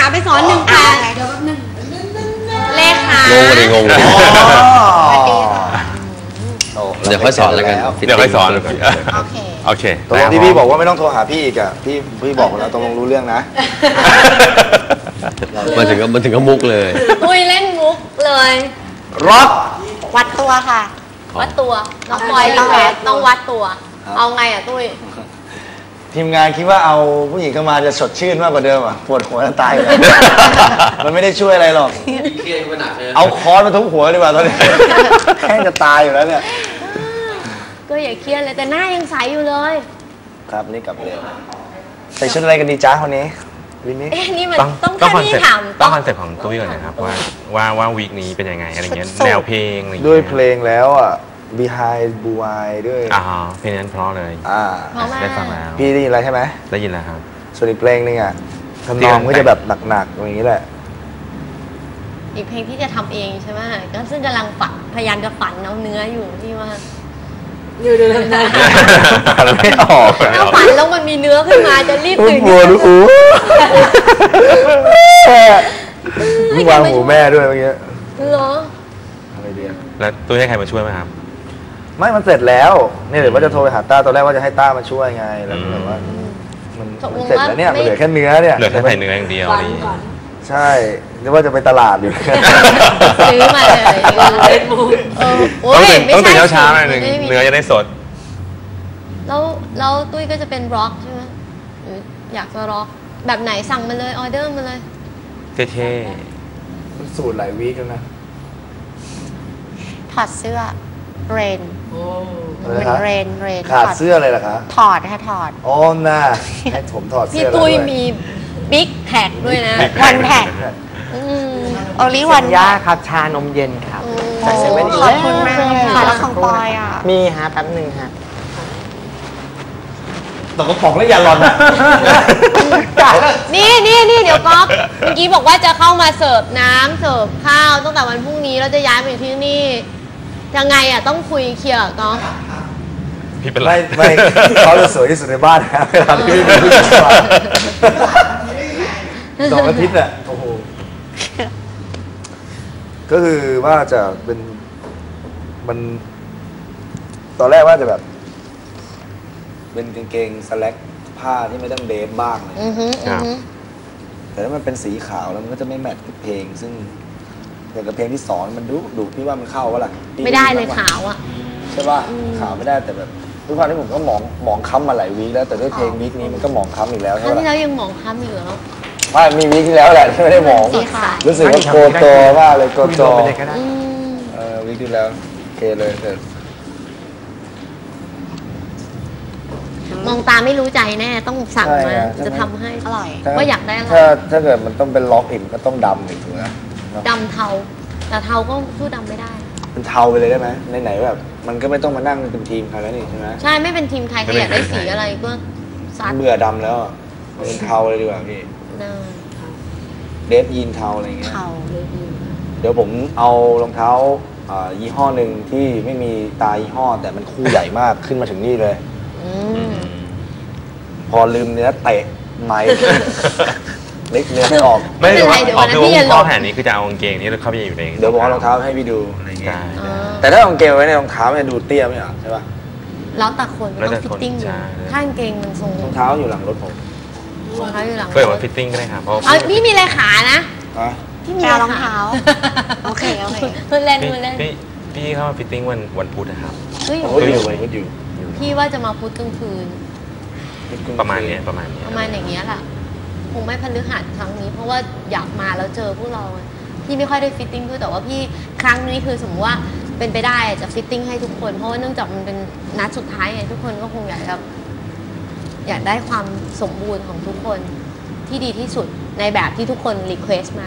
ขาไปสอน1 ค่ะเดี๋ยวแป๊บนึงเลขางงเลยงงเลยเดี๋ยวค่อยสอนแล้วกันเดี๋ยวค่อยสอนโอเคตกลงที่พี่บอกว่าไม่ต้องโทรหาพี่อีกอะพี่บอกแล้วตกลงรู้เรื่องนะมันถึงก็มุกเลยตุ้ยเล่นมุกเลยร็อกวัดตัวค่ะวัดตัวน้องปอยต้องวัดตัวเอาไงอ่ะตุ้ยทีมงานคิดว่าเอาผู้หญิงเข้ามาจะสดชื่นมากกว่าเดิมอ่ะปวดหัวจะตายเลยมันไม่ได้ช่วยอะไรหรอกเอาค้อนมาทุบหัวดีกว่าตอนนี้แค่จะตายอยู่แล้วเนี่ยก็อย่าเครียดเลยแต่หน้ายังใสอยู่เลยครับนี่กลับเร็วใส่ชุดอะไรกันดีจ้าคนนี้วีนี้นี่มันต้องคอนเซ็ปต์ของตุ้ยก่อนนะครับว่าวีคนี้เป็นยังไงอะไรเงี้ยแนวเพลงอะไรด้วยเพลงแล้วอ่ะ Behind Blue Eye ด้วยเพลงนั้นเพราะเลยได้ฟังแล้วพี่ได้ยินอะไรใช่ไหมได้ยินแล้วครับส่วนอีกเพลงนึงอ่ะทำนองก็จะแบบหนักๆอย่างนี้แหละอีกเพลงที่จะทำเองใช่ไหมก็ซึ่งกำลังพยายามจะฝันเอาเนื้ออยู่ที่ว่าอยู่ดูเลยนะไม่ออกถ้าฝันแล้วมันมีเนื้อขึ้นมาจะรีบตื่นวางหูแม่ด้วยเมื่อกี้เหรออะไรเดียวแล้วตุ้ยให้ใครมาช่วยไหมครับไม่มันเสร็จแล้วนี่เดี๋ยวว่าจะโทรไปหาต้าตอนแรกว่าจะให้ต้ามาช่วยไงแล้วแบบว่ามันเสร็จแล้วเนี่ยมันเหลือแค่เนื้อเนี่ยเหลือแค่ใส่เนื้ออย่างเดียวใช่นึกว่าจะไปตลาดอยู่ซื้อมาเลยต้องตื่นเช้าๆหน่อยนึงเนื้อจะได้สดแล้วตุ้ยก็จะเป็นร็อกใช่ไหมหรืออยากจะร็อกแบบไหนสั่งมาเลยออเดอร์มาเลยเท่มันสูตรหลายวีคแล้วนะถอดเสื้อเรนเป็นเรนขาดเสื้อเลยเหรอคะถอดค่ะถอดอ๋อน่าให้ผมถอดเสื้อพี่ตุ้ยมีบิ๊กแท็กด้วยนะวันแท็กโอลิวันย่าครับชานมเย็นครับจากเซเว่นอีเลฟขอบคุณมากค่ะแล้วของปอยอ่ะมีฮะแป๊บนึงฮะตกกระป๋องแล้วอย่าหลอนนะนี่เดี๋ยวก๊อฟเมื่อกี้บอกว่าจะเข้ามาเสิร์ฟน้ำเสิร์ฟข้าวตั้งแต่วันพรุ่งนี้แล้วจะย้ายไปอยู่ที่นี่ยังไงอ่ะต้องคุยเคลียร์ก๊อฟพี่เป็นไรไม่เขาจะสวยที่สุดในบ้านนะเวลาที่พี่ดู2 อาทิตย์อ่ะโอ้โหก็คือว่าจะเป็นมันตอนแรกว่าจะแบบเป็นกางเกงสแล็กผ้าที่ไม่ต้องเดฟบ้างเลยแต่ถ้ามันเป็นสีขาวแล้วมันก็จะไม่แมทกับเพลงซึ่งอย่างกับเพลงที่2มันดูพี่ว่ามันเข้าวะล่ะไม่ได้เลยขาวอ่ะใช่ป่ะขาวไม่ได้แต่แบบทุกครั้งที่ผมก็หมองค้ำมาหลายวีคแล้วแต่ด้วยเพลงวีคนี้มันก็หมองค้ำอีกแล้วใช่ป่ะที่แล้วยังหมองค้ำอยู่แล้วไม่มีวีคที่แล้วแหละที่ไม่ได้หมองรู้สึกว่าโกโตมากเลยโกโตวีคที่แล้วโอเคเลยแต่มองตาไม่รู้ใจแน่ต้องสั่งมาจะทำให้อร่อยว่าอยากได้อะไรถ้าเกิดมันต้องเป็นล็อกอินก็ต้องดำอีกถูกไหมดำเทาแต่เทาก็สู้ดำไม่ได้เป็นเทาไปเลยได้ไหมไหนแบบมันก็ไม่ต้องมานั่งเป็นทีมใครแล้วนี่ใช่ไหมใช่ไม่เป็นทีมใครใครอยากได้สีอะไรก็ซัดเบื่อดำแล้วมันเป็นเทาเลยดีกว่าพี่เดฟยีนเทาอะไรเงี้ยเดี๋ยวผมเอารองเท้ายี่ห้อหนึ่งที่ไม่มีตายี่ห้อแต่มันคู่ใหญ่มากขึ้นมาถึงนี่เลยพอลืมเนื้อเตะไม้เล็กเนื้อไม่ออกไม่ได้ว่าออกคือข้อแผนนี้คือจะเอากางเกงนี้เข้าไปอยู่ในเดี๋ยวผมเอารองเท้าให้พี่ดูอะไรเงี้ยแต่ถ้ากางเกงไว้ในรองเท้ามันดูเตี้ยไม่หรอใช่ป่ะแล้วแต่คนมันต้องฟิตติ้งถ้ากางเกงมันทรงรองเท้าอยู่หลังรถผมรองเท้าอยู่หลังก็ว่าฟิตติ้งก็ได้ครับเพราะพี่มีอะไรขานะพี่มีรองเท้าโอเคเล่นพี่เข้ามาฟิตติ้งวันพุธนะครับอยู่พี่ว่าจะมาพุธกลางคืนประมาณอย่างเงี้ยแหละคงไม่พฤหัสครั้งนี้เพราะว่าอยากมาแล้วเจอพวกเราพี่ไม่ค่อยได้ฟิตติ้งด้วยแต่ว่าพี่ครั้งนี้คือสมมติว่าเป็นไปได้จะฟิตติ้งให้ทุกคนเพราะว่าเนื่องจากมันเป็นนัดสุดท้ายไงทุกคนก็คงอยากได้ความสมบูรณ์ของทุกคนที่ดีที่สุดในแบบที่ทุกคนรีเควสต์มา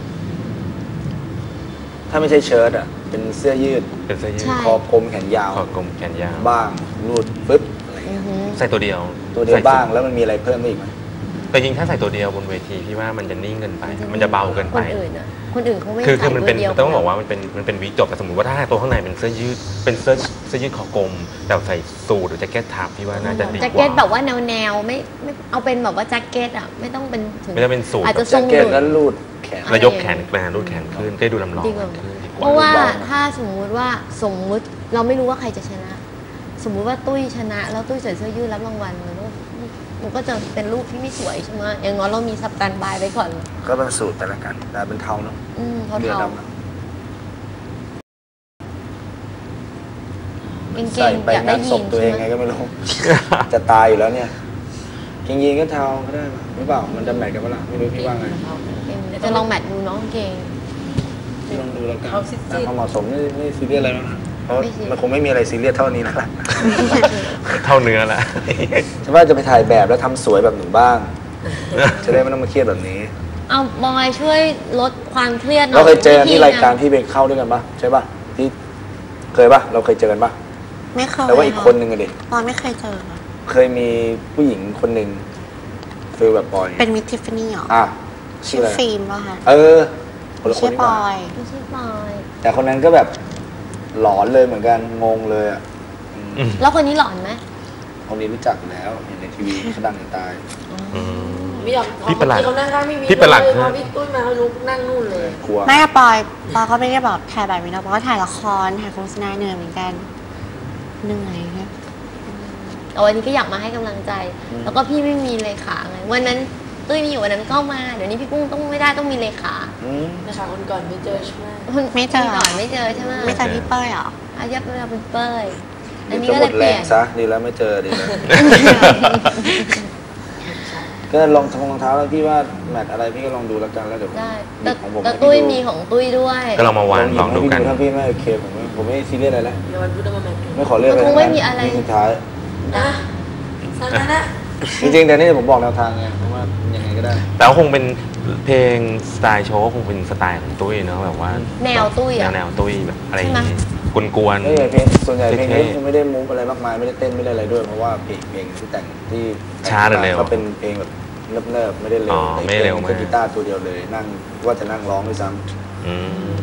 ถ้าไม่ใช่เชิ้ตอ่ะเป็นเสื้อยืดคอกลมแขนยาวบ้างรูดปึ๊บใส่ตัวเดียวบ้างแล้วมันมีอะไรเพิ่มอีกไหมแต่จริงถ้าใส่ตัวเดียวบนเวทีพี่ว่ามันจะนิ่งเกินไปมันจะเบาเกินคไปนอื่นอะคนอื่นเขาไม่คือใส่มันตัเป็วน เดียวต้องบอกว่ามันเป็นวิกจบแต่สมมติว่าถ้าตัวข้างในเป็นเสื้อยืดเป็นเสื้อยืดคอกลมแต่ใส่สูทหรือแจ็คเก็ตทับพี่ว่าน่าจะดีกว่าแจ็คเก็ตแบบว่าแนวไม่เอาเป็นแบบว่าแจ็คเก็ตอะไม่ต้องเป็นถึงไม่ต้องเป็นสูทอาจจะทแจ็รคงเก็ตหลุแล้วดรูดแขนแล้วยกแขนมารูดแขนขึ้นได้ดูลำลองดีกว่าขึ้นดีกเพว่าราะว่าถ้าสมมุติเราไม่รู้ว่าใครจะชนะ สมมุติว่าตุ้ยชนะแล้วตุ้ยใส่เสื้อยืดรับรางวัลมันก็จะเป็นรูปที่ไม่สวยใช่ไหมอย่างน้อยเรามีสแตนบายไว้ก่อนก็เป็นสูตรแต่ละกันแต่เป็นเทาเนาะเขาเดือดเทาดำอะเก่งใส่ไปๆอยากได้งานศยีพนตัวเองใช่ไหไงมก็ไม่รู้ จะตายอยู่แล้วเนี่ยกางเกงก็เทาก็ได้ปะหรือเปล่ามันจะแมทกันปะล่ะไม่รู้พี่ว่าไงจะลองแมทดูน้องเก่งลองดูแล้วกันแต่ความเหมาะสมไม่ซีเรียสอะไรแล้วนะเพราะไม่ซีเรียสมันคงไม่มีอะไรซีเรียสเท่านี้แล้วล่ะเท่าเนื้อละฉันว่าจะไปถ่ายแบบแล้วทำสวยแบบหนูบ้าง จะได้ไม่ต้องมาเครียดแบบนี้เอาบอยช่วยลดความเครียดหน่อยเราเคยเจอกันที่วิธีรายการที่ไปเข้าด้วยกันปะใช่ปะที่เคยปะเราเคยเจอกันปะไม่เคยแต่ว่าอีกคนนึงอะดิปอยไม่เคยเจอค่ะเคยมีผู้หญิงคนหนึ่งฟีลแบบปอยเป็นมิสทิฟฟานี่เหรออ่ะชื่ชื่อออะไรฟิล์มป่ะคะเออคนละคนชื่อนี่ปหว่าอยไม่ใช่บอยแต่คนนั้นก็แบบหลอนเลยเหมือนกันงงเลยอ่ะแล้วคนนี้หลอนไหมคนนี้รู้จักอยู่แล้วเห็นในทีวีเขาดังจะตายไม่ยอมพี่ประหลัดเขานั่งข้างพี่วิทย์พี่ประหลัดเลยพอพี่ตุ้ยมาเขาลุกนั่งนู่นเลยกลัวไม่อะปอยก็ไม่ได้แบบถ่ายแบบนี้นะปอยก็ถ่ายละครถ่ายโฆษณาเหนื่อยเหมือนกันเหนื่อยค่ะแต่วันนี้ก็อยากมาให้กำลังใจ แล้วก็พี่ไม่มีเลขาไงวันนั้นตุ้ยมีอยู่วันนั้นก็มาเดี๋ยวนี้พี่กุ้งต้องไม่ได้ต้องมีเลขาอืมนะคะคนก่อนไม่เจอใช่ไหมไม่เจอก่อนไม่เจอใช่ไหมไม่เจอพี่เป้ยเหรออายับเราเป็นเป้ยอันเดี๋ยวนี้จะก็หมเลยดเปแรลี่งยนซะดีแล้วไม่เจอดีแล้ว ก็ลองรองเท้าแล้วพี่ว่าแมทอะไรพี่ก็ลองดูแล้วกันแล้วเดี๋ยวผมได้หยิบของผมแต่ให้ตุ้ยพี่มีของตุ้ยด้วยก็ลองมาวางลองดูกันถ้าพี่ไม่โอเคผมไม่ซีเรียสอะไรแล้วเดี๋ยววันพุธเอามาแมทไม่ขอเลือกมันเลยคงไม่มีอะไรนี่สุดท้ายนะสันนะนะจริงๆแต่นี่ผมบอกแนวทางไงเพราะว่ายังไงก็ได้แต่ว่าคงเป็นเพลงสไตล์โชว์คงเป็นสไตล์ของตุ้ยเนาะแบบว่าแนวตุ้ยอะแนวตุ้ยแบบอะไรอย่างใช่งี้ไหมกวนไม่ใช่เพลงส่วนใหญ่เพลงนี้เท่ๆไม่ได้มูฟอะไรมากมายไม่ได้เต้นไม่ได้อะไรด้วยเพราะว่าเพลงที่แต่งที่ช้าหรือเร็วก็เป็นเพลงแบบเนิบๆไม่ได้เร็อ๋วอไม่เร็วมากแค่กีตาร์ตัวเดียวเลยนั่งว่าจะนั่งร้องด้วยซ้ๆอืม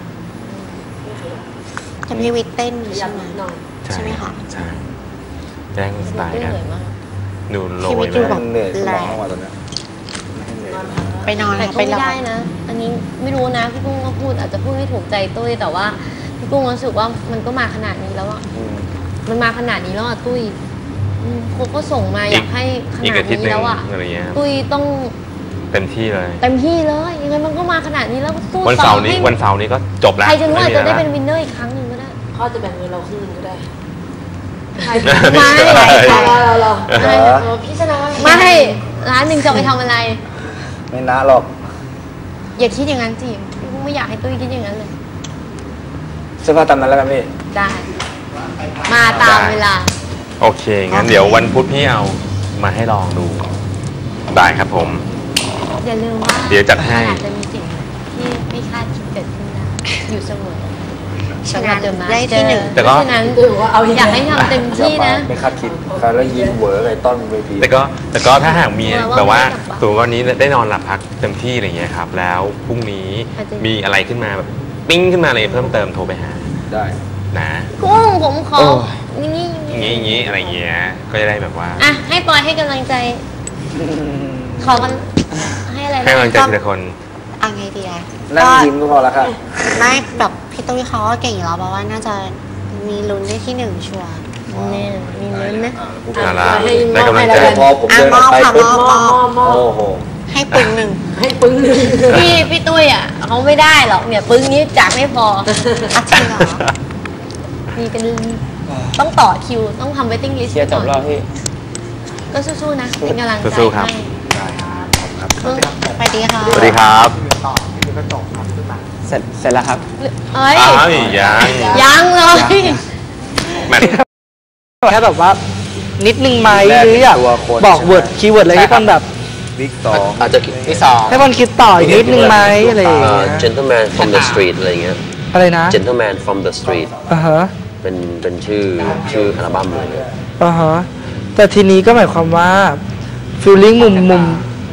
จะพี่วิทย์เต้นขยัใช่บไหมนิดหน่อยใช่ไหมคะใช่แจ้งสไตล์ตุ้ยกันเหนื่อยมากดูโรชีวิยตดูมาแบกบำเหนื่อยสมองมากกว่าตอนเนี้ยไปนอนแต่ค่ะก็ไปไม่รอได้นะ อันนี้ไม่รู้นะพี่กุ้งก็พูดอาจจะพูดไม่ถูกใจตุ้ยแต่ว่าพี่กุ้งรู้สึกว่ามันก็มาขนาดนี้แล้วอะอืมมันมาขนาดนี้แล้วอะตุ้ยเขาก็ส่งมาอยากให้ขอีกนาดอาทิตย์หนี้นึงแล้วอะอะไรเงี้ยตุ้ยต้องเต็มที่เลยเต็มที่เลยยังไงมันก็มาขนาดนี้แล้วสู้วันต่เสาอร์นี้ให้วันเสาร์นี้ก็จบแล้วใครจะรู้อาจจะได้ม่เป็นมีวินเนอร์อีกครั้งหนึ่งก็ได้เขาจะแบ่งเงินเราครึ่งก็ได้ไม่ไม่เราไม่พี่ชนะไม่ร้านหนึ่งจะเอาไปทำอะไรไม่นะหรอกอย่าคิดอย่างนั้นสิพี่กุ้งไม่อยากให้ตุ้ยคิดอย่างนั้นเลยเสื้อผ้าตามนั้นแล้วกันพี่ได้ มาตามเวลาโอเค งั้นเดี๋ยววันพุธพี่เอามาให้ลองดู ได้ครับผมอย่าลืมว่าเดี๋ยวจัดให้อาจจะมีสิ่งที่ไม่คาดคิดเกิดขึ้นได้อยู่เสมอชนะได้ที่หนึ่งแต่ก็เพราะฉะนั้นถือว่าเอาอยากให้ทำเต็มที่นะไม่คาดคิดใครแล้วยิ้มเหวอไอ้ต้นเวทีแต่ก็ถ้าหากมีว่าแบบว่าไม่กลับบ้านตัววันนี้ได้นอนหลับพักเต็มที่อะไรเงี้ยครับ แล้วพรุ่งนี้อาจจะมีอะไรขึ้นมาแบบปิ้งขึ้นมาเลยเพิ่มเติมโทรไปหาได้นะกุ้งผมขอโอ้อย่างนี้อย่างงี้อะไรเงี้ยก็จะได้แบบว่าอ่ะให้ปอยให้กำลังใจ ขอกันให้อะไรให้กำลังใจนะทีละคนเอะไรดีอะนั่งก็ยิ้มก็พอแล้วค่ะไม่แบบพี่ตุ้ยเขาก็เก่งอยู่แล้วเพราะว่าน่าจะมีลุ้นได้ที่หนึ่งชัวร์เนี่ยมีลุ้นนะเอาล่ะให้ได้กำลังใจพอผมเดินออกไปปุ๊บมอโอ้โหให้ปึงหนึ่งให้ปึ้งหนึ่งพี่ตุ้ยอ่ะเขาไม่ได้หรอกเนี่ยปึ้งนี้จากไม่พออาทิตย์เหรอมีเป็นต้องต่อคิวต้องทำ waiting list เคลียร์จบแล้วพี่ก็สู้ๆนะเป็นกำลังใจสู้ๆครับให้ได้ครับปึ้งไปดีค่ะสวัสดีครับเสร็จแล้วครับเอ้ยอ้าวยังยังเลยแมทแค่แบบว่านิดนึงไหมแรกหรืออยากตัวคนบอกใช่ไหมเวิร์ดคีย์เวิร์ดอะไรให้มันแบบบิ๊กสองอาจจะที่สองให้มันคิดต่ออีกนิดนึงไหมอะไรอย่างเงี้ย gentleman from the street อะไรเงี้ยอะไรนะ gentleman from the street อ่าฮะเป็นชื่ออัลบั้มเลยอ่าฮะแต่ทีนี้ก็หมายความว่าฟีลลิ่งมุม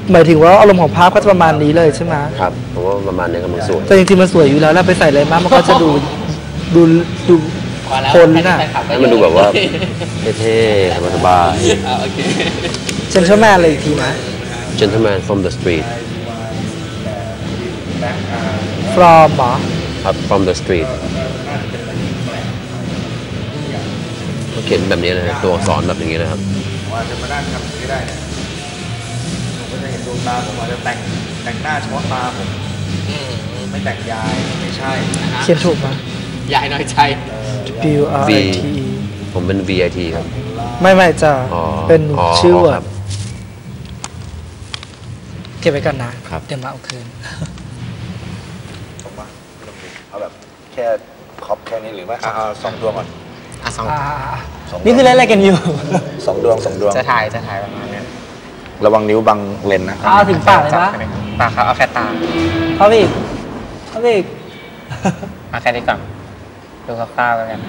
หมายถึงว่าอารมณ์ของภาพก็จะประมาณนี้เลยใช่ไหมครับผมว่าประมาณนี้กำลังสวยแต่จริงๆมันสวยอยู่แล้วไปใส่อะไรมากมันก็จะดูคนน่ะให้มันดูแบบว่าเท่ๆสบายเจนเทลแมนเลยอีกทีนะๆ Gentleman from the street from หรอครับ from the street เขาเขียนแบบนี้เลยตัวอักษรแบบอย่างนี้นะครับผมอาจจะมานั่งทำอย่างนี้ได้เนี่ยผมก็จะเห็นดวงตาผมอาจจะแต่งหน้าเฉพาะตาผมไม่แต่งยายไม่ใช่เขียนถูกปะยายน้อยใจ W R I T E ผมเป็น VIT ครับไม่จ้ะอ๋อเป็นชื่อคว่ารับเก็บไว้ก่อนนะครับ เดี๋ยวมาเอาคืนผมว่าเอาแบบแค่ครอบแค่นี้หรือไม่เอา2 ดวงก่อนอ่ะสองนี่คือเล่นอะไรกันอยู่ 2 ดวงจะถ่ายประมาณนี้ระวังนิ้วบังเลนนะเอาถึงปากเลยปะปากครับเอาแค่ตาเอาอีกเอาอีกเอาแค่นี้ก่อนดูคร่าวๆกันครับ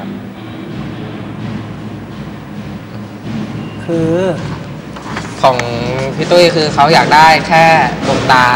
คือของพี่ตุ้ยคือเขาอยากได้แค่ดวงตา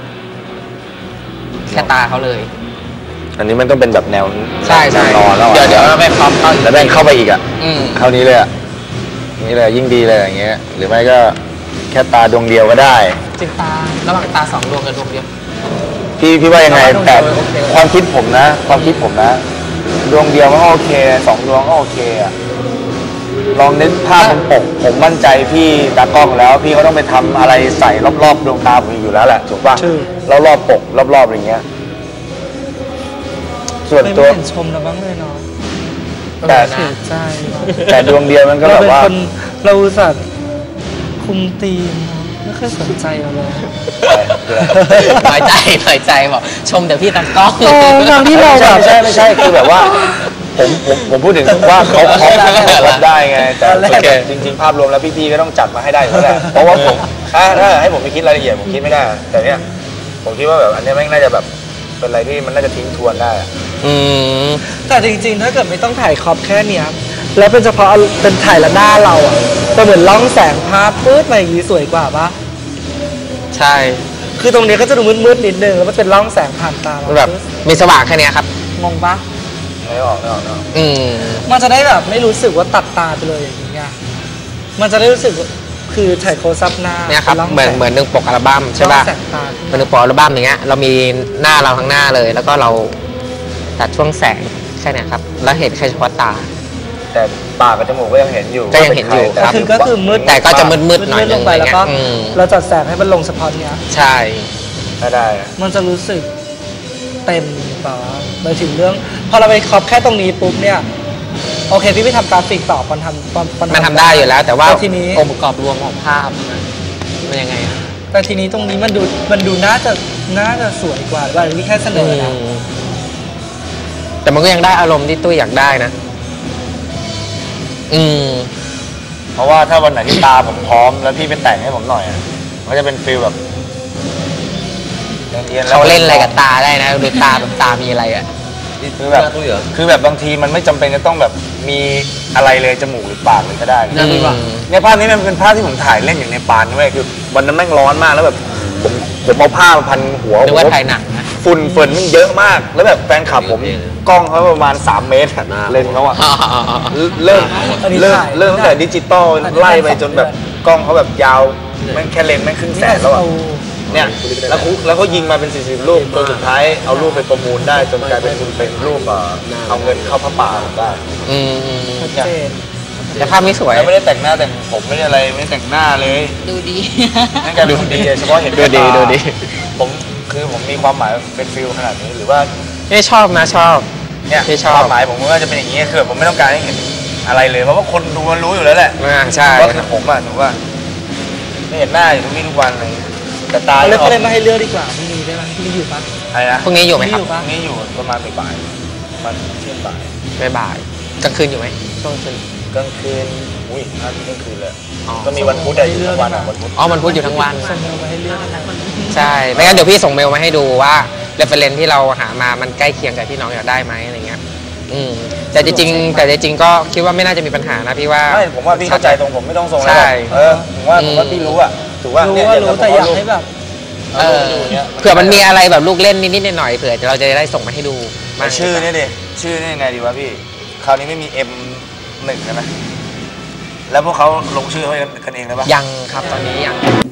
แค่ตาเขาเลยอันนี้มันต้องเป็นแบบแนวใช่นอนแล้วเดี๋ยวเราไปพร้อมเข้าอีกแล้วแม่งเข้าไปอีกอ่ะอืมเข้านี้เลยอ่ะนี่เลยยิ่งดีเลยอย่างเงี้ยหรือไม่ก็แค่ตาดวงเดียวก็ได้จิตตาระหว่างตา2 ดวงกับดวงเดียวพี่ว่ายังไงดวงเดีแต่ยวโอเคความคิดผมนะ ดวงเดียวก็โอเค2 ดวงก็โอเคอ่ะลองนึกภาพบนปกผมมั่นใจพี่ตากล้องแล้วพี่เขาต้องไปทำอะไรใส่รอบๆดวงตาผมอยู่แล้วแหละถูกป่ะแล้วรอบปกรอบๆอย่างเงี้ยส่วนไม่ตัวเห็นชมเราบ้างเลยเนาะแต่เสียใจแต่ดวงเดียวมันก็เราแบบเป็นว่าคนเราอุตส่าห์คุมทีมเนาะไม่เคยสนใจเราเลยน้อยใจบอกชมเดี๋ยวพี่ตากล้องทางที่เราแบบไม่ใช่คือแบบว่าผมพูดถึงว่าเขารับได้ไงแต่จริงๆภาพรวมแล้วพี่ๆก็ต้องจัดมาให้ได้อยู่แล้วแหละเพราะว่าผมถ้าให้ผมไปคิดรายละเอียดผมคิดไม่ได้ แต่เนี้ยผมคิดว่าแบบอันนี้แม่งน่าจะแบบเป็นอะไรที่มันน่าจะทิ้งทวนได้อะแต่จริงๆถ้าเกิดไม่ต้องถ่ายครอบแค่เนี้ยแล้วเป็นเฉพาะเป็นถ่ายละหน้าเราอ่ะจะเหมือนล่องแสงภาพปื๊ดมาอย่างนี้สวยกว่าปะใช่คือตรงนี้ก็จะดูมืดๆนิดนึงแล้วมันเป็นล่องแสงผ่านตาเราแบบมีสว่างแค่เนี้ยครับงงปะไม่ออกมันจะได้แบบไม่รู้สึกว่าตัดตาไปเลยอย่างเงี้ยมันจะได้รู้สึกว่าคือถ่ายโคซับหน้าเนี่ยครับล่องเหมือนแสงเหมือนหนึ่งปกอัลบั้มใช่ป่ะล่องแสงตาเหมือนหนึ่งปกอัลบั้มอย่างเงี้ยเรามีหน้าเราทั้งหน้าเลย แล้วก็เราตัดช่วงแสงแค่เนี้ยครับแล้วเห็นแค่เฉพาะตาแต่ปากกับจมูกก็ยังเห็นอยู่ก็ยังเห็นอยู่แต่ครับก็คือมืดแต่ก็จะมืดๆหน่อยลงไปแล้วก็อืมเราจัดแสงให้มันลงเฉพาะเนี้ยใช่ถ้าได้มันจะรู้สึกเต็มเปล่าหมายถึงเรื่องพอเราไปครอบแค่ตรงนี้ปุ๊บเนี่ยโอเคพี่ไปทำกราฟิกต่อปอนทำมันทำได้อยู่แล้ว แต่ว่าแต่ทีนี้องค์ประกอบรวมของภาพมันยังไงอะแต่ทีนี้ตรงนี้มันดูน่าจะสวยกว่าหรือว่าอันนี้แค่เสนอนะแต่มันก็ยังได้อารมณ์ที่ตุ้ยอยากได้นะเพราะว่าถ้าวันไหนที่ตาผมพร้อมแล้วพี่ไปแต่งให้ผมหน่อยอะมันจะเป็นฟีลแบบเอียนๆแล้วเขาเล่นอะไรกับตาได้นะดูตาแบบตามีอะไรอ่ะคือแบบคือแบบบางทีมันไม่จำเป็นจะต้องแบบมีอะไรเลยจมูกหรือปากเลยก็ได้อืมเนี่ยภาพนี้มันเป็นภาพที่ผมถ่ายเล่นอยู่ในปานเว้ยคือวันนั้นแม่งร้อนมากแล้วแบบผมเอาผ้ามาพันหัวนึกว่าถ่ายหนังนะฝุ่นมันเยอะมากแล้วแบบแฟนคลับผมกล้องเขาประมาณ3 เมตรอะเลนส์เขาอะเริ่มตั้งแต่ดิจิตอลไล่ไปจนแบบกล้องเขาแบบยาวแม่งแค่เลนส์แม่งครึ่งแสนแล้วอะเนี่ยแล้วเขายิงมาเป็น40 รูปจนสุดท้ายเอารูปไปประมูลได้จนกลายเป็นคุณเป็นรูปเอาเงินเข้าพระป่าได้ชัดเจนแต่ภาพนี้สวยแล้วไม่ได้แต่งหน้าแต่งผมไม่ได้อะไรไม่ได้แต่งหน้าเลยดูดีนั่นการดูดีเฉพาะเห็นดูดีตาดูดีผมมีความหมายเป็นฟิลขนาดนี้หรือว่าไม่ชอบนะชอบเนี่ยที่ชอบความหมายผมก็จะเป็นอย่างนี้คือผมไม่ต้องการให้เห็นอะไรเลยเพราะว่าคนดูมันรู้อยู่แล้วแหละใช่ว่าคือผมอะถูกว่าไม่เห็นหน้าอยู่ทุกวี่ทุกวันเลยแต่ตาเอาเลือกออกคะแนนมาให้เลือกดีกว่าพรุ่งนี้ได้ไหมพรุ่งนี้อยู่ปะอะไรนะพรุ่งนี้อยู่ไหมครับพรุ่งนี้อยู่ประมาณบ่ายๆประมาณเที่ยงบ่ายบ่ายๆกลางคืนอยู่ไหมช่วงคืนกลางคืนอุ้ยน่าจะกลางคืนเลยอ๋อก็มีวันพุธอะอยู่ทั้งวันอะวันพุธอ๋อมันพูดอยู่ทั้งวันส่งเมลมาให้เลือกนะใช่ไม่งั้นเดี๋ยวพี่ส่งเมลมาให้ดูว่าเรฟเฟรนซ์ที่เราหามามันใกล้เคียงกับที่น้องอยากได้ไหมอะไรเงี้ยแต่จริงๆก็คิดว่าไม่น่าจะมีปัญหานะพี่ว่าไม่ผมว่าพี่เข้าใจตรงผมไม่ต้องส่งอะไรใช่ผมว่าพี่รู้อะถูกว่ารู้เนี่ยว่าอย่างรู้เราแต่อยากรูปให้แบบเผื่อมันมีอะไรแบบลูกเล่นนิดๆหน่อยๆเผื่อเราจะได้ส่งมาให้ดูมาชื่อนี่ดิชื่อนี่ยังไงดีวะพี่คราวนี้ไม่มี M1 ใช่ไหมแล้วพวกเขาลงชื่อเขากันเองเลยปะยังครับตอนนี้ยัง